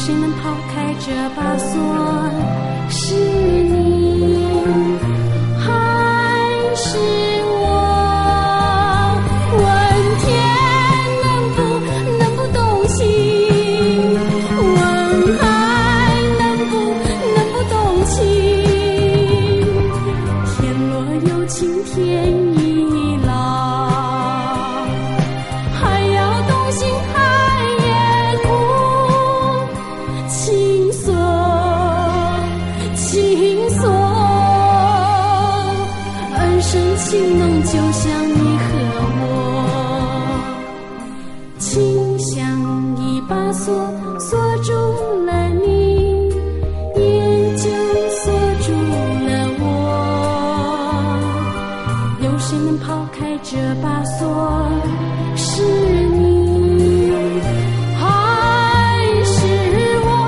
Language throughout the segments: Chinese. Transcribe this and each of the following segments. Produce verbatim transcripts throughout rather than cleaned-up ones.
谁能抛开这把锁？是你还是我？问天能不能不动情？问海能不能不动情？天若有情天亦老，还要动心海也苦，情锁情锁，恩深情浓就像你和我，情像一把锁，锁住了你，也就锁住了我。有谁能抛开这把锁？是你还是我？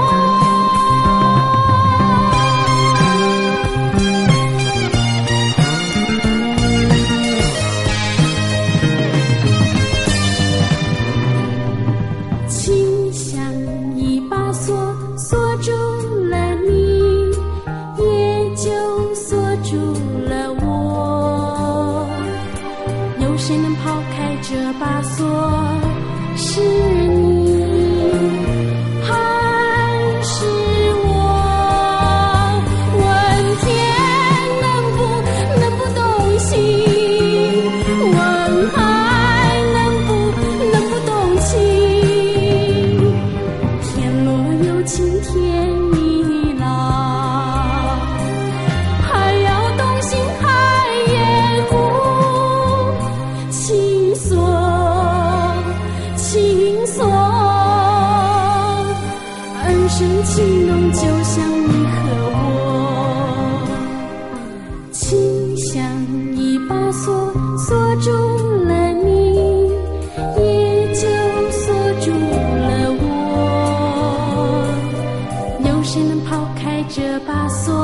情像一把锁，锁住了你，也就锁住了我。有谁能抛开这把锁？是你还是我？问天能不能不动心？问海能不能不动情？天若有情天亦老，还要动心海也苦，情锁情锁，恩深情浓就像你和我，情像一把锁，锁住了你，也就锁住了我。有谁能抛开这把锁？